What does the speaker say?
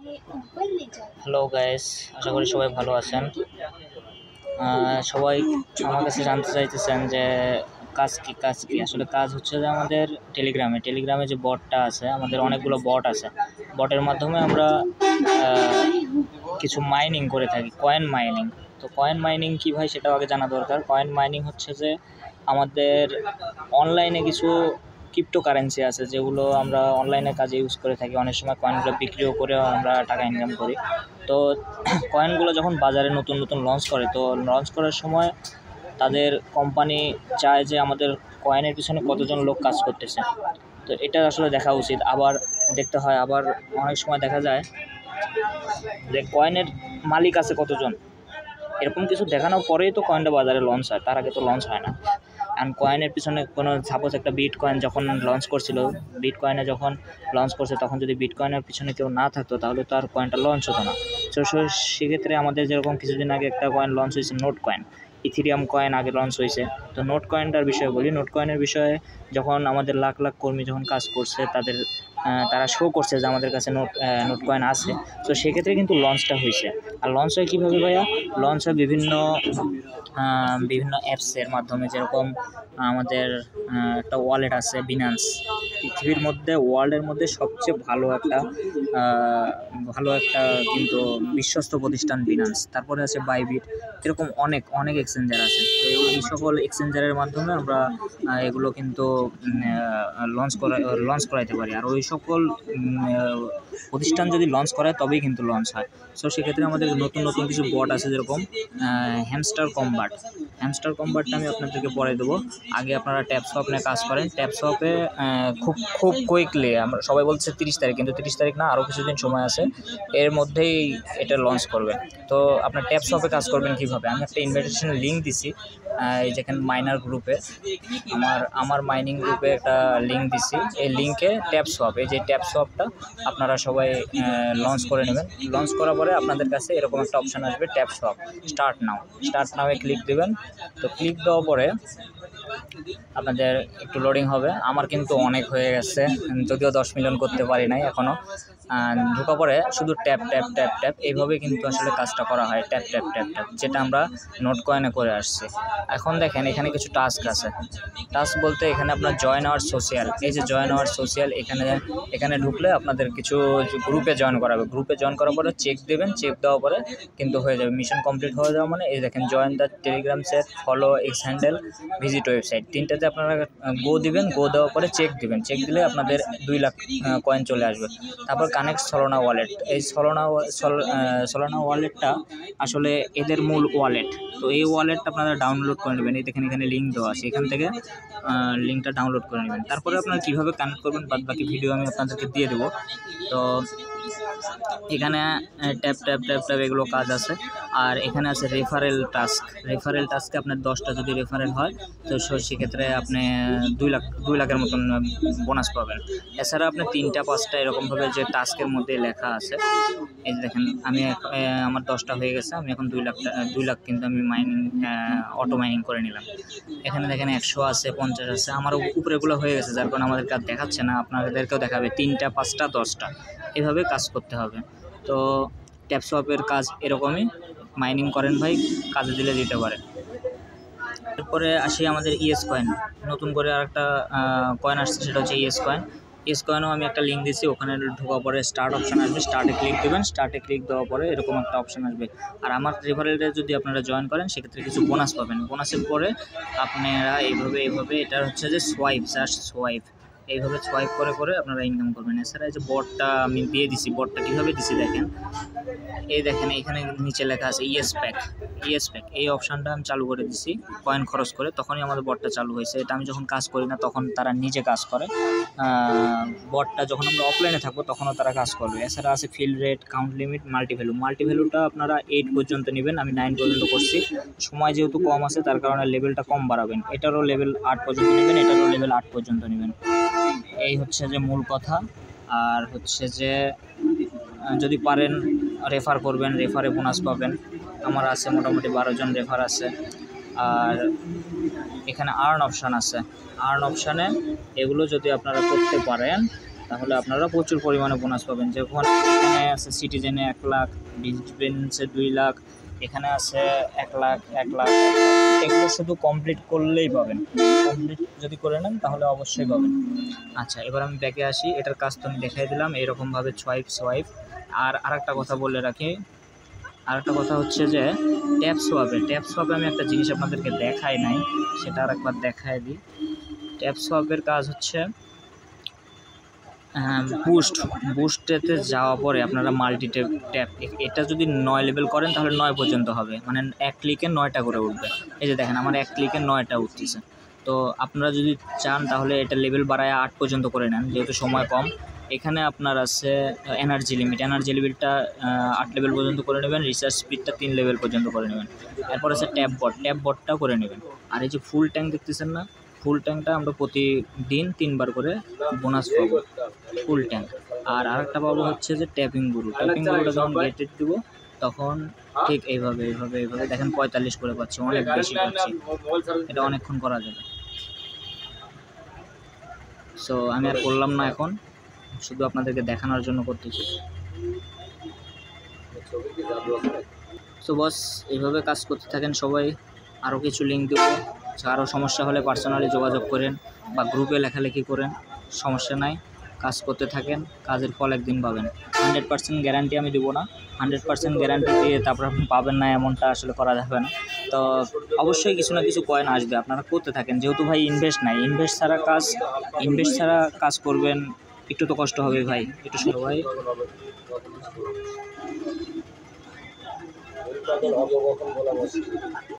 Hello guys, আশা করি সবাই ভালো আছেন। সবাই আমার কাছে জানতে চাইতেছেন যে কাজ কি আসলে কাজ হচ্ছে যে আমাদের টেলিগ্রামে যে বটটা আছে, আমাদের অনেকগুলো বট আছে। বটের মাধ্যমে আমরা কিছু মাইনিং করে থাকি, কয়েন মাইনিং। তো কয়েন মাইনিং কী ভাই, সেটাও আগে জানা দরকার। কয়েন মাইনিং হচ্ছে যে আমাদের অনলাইনে কিছু ক্রিপ্টোকারেন্সি আছে যেগুলো আমরা অনলাইনে কাজে ইউজ করে থাকি। অনেক সময় কয়েনগুলো বিক্রিও করেও আমরা টাকা ইনকাম করি। তো কয়েনগুলো যখন বাজারে নতুন নতুন লঞ্চ করে, তো লঞ্চ করার সময় তাদের কোম্পানি চায় যে আমাদের কয়েনের পিছনে কতজন লোক কাজ করতেছে। তো এটা আসলে দেখা উচিত। আবার দেখতে হয়, আবার অনেক সময় দেখা যায় যে কয়েনের মালিক আছে কতজন, এরকম কিছু দেখানোর পরেই তো কয়েনটা বাজারে লঞ্চ হয়, তার আগে তো লঞ্চ হয় না। অ্যান্ড কয়েনের পিছনে কোনো সাপোজ একটা বিট কয়েন যখন লঞ্চ করছিল, বিট কয়েনে যখন লঞ্চ করছে তখন যদি বিট কয়েনের পিছনে কেউ না থাকতো তাহলে তো আর কয়েনটা লঞ্চ হতো না। তো সেক্ষেত্রে আমাদের যেরকম কিছুদিন আগে একটা কয়েন লঞ্চ হয়েছে, নোট কয়েন, ইথিরিয়াম কয়েন আগে লঞ্চ হয়েছে। তো নোট কয়েনটার বিষয়ে বলি। নোট কয়েনের বিষয়ে যখন আমাদের লাখ লাখ কর্মী যখন কাজ করছে, তারা শো করছে যে আমাদের কাছে নোট কয়েন আছে, তো সেক্ষেত্রে কিন্তু লঞ্চটা হয়েছে। আর লঞ্চ হয় কীভাবে ভাইয়া? লঞ্চ হয় বিভিন্ন অ্যাপসের মাধ্যমে। যেরকম আমাদের একটা ওয়ালেট আছে বিনান্স, পৃথিবীর মধ্যে ওয়ার্ল্ডের মধ্যে সবচেয়ে ভালো একটা কিন্তু বিশ্বস্ত প্রতিষ্ঠান বিনান্স। তারপরে আছে বাইবিট, এরকম অনেক এক্সচেঞ্জার আছে। তো এই সকল এক্সচেঞ্জারের মাধ্যমে আমরা এগুলো কিন্তু লঞ্চ করাইতে পারি। আর ওই সকল প্রতিষ্ঠান যদি লঞ্চ করায় তবেই কিন্তু লঞ্চ হয়। সো সেক্ষেত্রে আমাদের নতুন নতুন কিছু বট আছে, যেরকম হ্যামস্টার কম্বাটটা আমি আপনাদেরকে পরে দেবো। আগে আপনারা ট্যাপসপ নিয়ে কাজ করেন। ট্যাপসপে খুব কুইকলি, আমরা সবাই বলছে 30 তারিখ, কিন্তু 30 তারিখ না, আরও কিছুদিন সময় আছে, এর মধ্যেই এটা লঞ্চ করবে। তো আপনার ট্যাপসপে কাজ করবেন কীভাবে? আমি একটা ইনভাইটেশন লিঙ্ক দিছি, এই যেখানে মাইনার গ্রুপে, আমার মাইনিং গ্রুপে একটা লিঙ্ক দিছি। এই লিঙ্কে ট্যাপসপ, এই যে ট্যাপসপটা আপনারা সবাই লঞ্চ করে নেবেন। লঞ্চ করার পরে আপনাদের কাছে এরকম একটা অপশান আসবে, ট্যাপসপ স্টার্ট নাও ক্লিক দেবেন। তো ক্লিক দেওয়ার পরে আপনাদের একটু লোডিং হবে। আমার কিন্তু অনেক হয়ে গেছে, যদিও 10 মিলিয়ন করতে পারি নাই এখনও। ঢোকা পরে শুধু ট্যাপ এইভাবে কিন্তু আসলে কাজটা করা হয়, ট্যাপ, যেটা আমরা নোট কয়েনে করে আসছি। এখন দেখেন এখানে কিছু টাস্ক আছে। টাস্ক বলতে এখানে আপনার জয়েন আওয়ার সোশ্যাল, এই যে জয়েন আওয়ার সোশ্যাল, এখানে ঢুকলে আপনাদের কিছু গ্রুপে জয়েন করাবে। গ্রুপে জয়েন করার পরে চেক দেবেন, চেক দেওয়ার পরে কিন্তু হয়ে যাবে, মিশন কমপ্লিট হয়ে যাওয়া মানে এই দেখেন join the Telegram chat, follow X handle, visit website, তিনটাতে আপনারা গো দিবেন। গো দেওয়ার পরে চেক দিবেন, চেক দিলে আপনাদের 2 লাখ কয়েন চলে আসবে। তারপর কানেক্ট সলোনা ওয়ালেট। এই সলোনা ওয়ালেটটা আসলে এদের মূল ওয়ালেট। তো এই ওয়ালেটটা আপনারা ডাউনলোড করে নেবেন। এই দেখেন এখানে লিঙ্ক দেওয়া আছে, এখান থেকে লিঙ্কটা ডাউনলোড করে নেবেন। তারপরে আপনারা কীভাবে কানেক্ট করবেন বাদ বাকি ভিডিও আমি আপনাদেরকে দিয়ে দেবো। তো এখানে ট্যাপ এগুলো কাজ আছে। আর এখানে আছে রেফারেল টাস্কে আপনার 10টা যদি রেফারেল হয় তো সেক্ষেত্রে আপনি 2 লাখের মতন বোনাস পাবেন। এছাড়া আপনি 3টা 5টা এরকমভাবে যে টাস্কের মধ্যে লেখা আছে, এই যে দেখেন আমার 10টা হয়ে গেছে। আমি এখন 2 লাখ কিন্তু আমি অটো মাইনিং করে নিলাম। এখানে দেখেন 100 আছে, 50 আছে, আমার উপরেগুলো হয়ে গেছে, যার কারণে আমাদের কাজ দেখাচ্ছে না, আপনাদেরকেও দেখাবে 3টা 5টা 10টা, এভাবে কাজ করতে হবে। তো ট্যাপসপের কাজ এরকমই, মাইনিং করেন ভাই, কাজে দিতে পারে। এরপরে আসি আমাদের ইএস কয়েন, নতুন করে আরেকটা কয়েন আসছে, সেটা হচ্ছে ইএস কয়েনও আমি একটা লিঙ্ক দিচ্ছি। ওখানে ঢোকার পরে স্টার্ট অপশান আসবে, স্টার্টে ক্লিক দেবেন। স্টার্টে ক্লিক দেওয়ার পরে এরকম একটা অপশান আসবে। আর আমার রেফারেলটা যদি আপনারা জয়েন করেন সেক্ষেত্রে কিছু বোনাস পাবেন। বোনাসের পরে আপনারা এইভাবে এটা হচ্ছে যে সোয়াইপ, এইভাবে সোয়াইপ করে আপনারা ইনকাম করবেন। এছাড়া এই যে বটটা আমি দিয়ে দিছি, বটটা কীভাবে দিছি দেখেন, এই দেখেন এখানে নিচে লেখা আছে ইএস প্যাক, এই অপশানটা আমি চালু করে দিছি কয়েন খরচ করে, তখনই আমাদের বটটা চালু হয়েছে। এটা আমি যখন কাজ করি না তখন তারা নিজে কাজ করে, বটটা যখন আমরা অফলাইনে থাকবো তখনও তারা কাজ করবে। এছাড়া আছে ফিল রেট, কাউন্ট লিমিট, মাল্টিভ্যালুটা আপনারা 8 পর্যন্ত নেবেন, আমি 9 পর্যন্ত করছি। সময় যেহেতু কম আছে তার কারণে লেভেলটা কম বাড়াবেন। এটারও লেভেল 8 পর্যন্ত নেবেন, এটারও লেভেল 8 পর্যন্ত নেবেন। এই হচ্ছে যে মূল কথা। আর হচ্ছে যে যদি পারেন রেফার করবেন, রেফারে বোনাস পাবেন। আমার আছে মোটামুটি 12 জন রেফার আছে। আর এখানে আর্ন অপশান আছে, আর্ন অপশানে এগুলো যদি আপনারা করতে পারেন তাহলে আপনারা প্রচুর পরিমাণে বোনাস পাবেন। যখন এখানে আছে সিটিজেনে 1 লাখ, ডিফেন্সে 2 লাখ, এখানে আছে 1 লাখ, 1 লাখ, এগুলো শুধু কমপ্লিট করলেই পাবেন। কমপ্লিট যদি করে নেন তাহলে অবশ্যই পাবেন। আচ্ছা, এবার আমি ব্যাকে আসি। এটার কাজ তো আমি দেখাই দিলাম, এরকমভাবে সোয়াইপ। আর আরেকটা কথা বলে রাখি, আরেকটা কথা হচ্ছে যে ট্যাপ সোয়াপে আমি একটা জিনিস আপনাদেরকে দেখাই নাই, সেটা আরেকবার দেখায় দিই। ট্যাপ সোয়াপের কাজ হচ্ছে বুস্টেতে যাওয়া পরে আপনারা মাল্টি ট্যাপ, এটা যদি 9 লেভেল করেন তাহলে 9 পর্যন্ত হবে, মানে 1 ক্লিকে 9টা করে উঠবে। এই যে দেখেন আমার 1 ক্লিকে 9টা উঠতেছে। তো আপনারা যদি চান তাহলে এটা লেভেল বাড়ায় 8 পর্যন্ত করে নেন, যেহেতু সময় কম। এখানে আপনার আছে এনার্জি লিমিটটা 8 লেভেল পর্যন্ত করে নেবেন, রিসার্চ স্পিডটা 3 লেভেল পর্যন্ত করে নেবেন। এরপর আছে ট্যাপ বটটাও করে নেবেন। আর এই যে ফুল ট্যাঙ্ক দেখতেছেন না, ফুল ট্যাঙ্কটা আমরা প্রতিদিন 3 বার করে বোনাস পাবো, ফুল ট্যাঙ্ক। আর আরেকটা পাবো হচ্ছে যে ট্যাপিং গুরুটা যখন গেটেড দিব তখন ঠিক এইভাবে দেখেন 45 করে পাচ্ছি, অনেক বেশি পাচ্ছি, এটা অনেকক্ষণ করা যাবে। সো আমি আর করলাম না, এখন শুধু আপনাদেরকে দেখানোর জন্য করতেছি। সো বস, এইভাবে কাজ করতে থাকেন সবাই। আরও কিছু লিঙ্ক দেবো, আরও সমস্যা হলে পার্সোনালি যোগাযোগ করেন বা গ্রুপে লেখালেখি করেন, সমস্যা নাই। কাজ করতে থাকেন, কাজের ফল একদিন পাবেন। 100% গ্যারান্টি আমি দেবো না, 100% গ্যারান্টি দিয়ে তারপর আপনি পাবেন না এমনটা আসলে করা যাবে না। তো অবশ্যই কিছু না কিছু কয়েন আসবে, আপনারা করতে থাকেন। যেহেতু ভাই ইনভেস্ট ছাড়া কাজ করবেন, একটু তো কষ্ট হবে ভাই, একটু সবাই